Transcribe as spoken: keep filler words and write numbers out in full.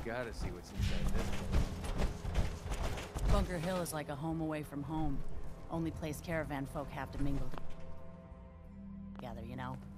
Gotta see what's inside this place. Bunker Hill is like a home away from home. Only place caravan folk have to mingle together, you know?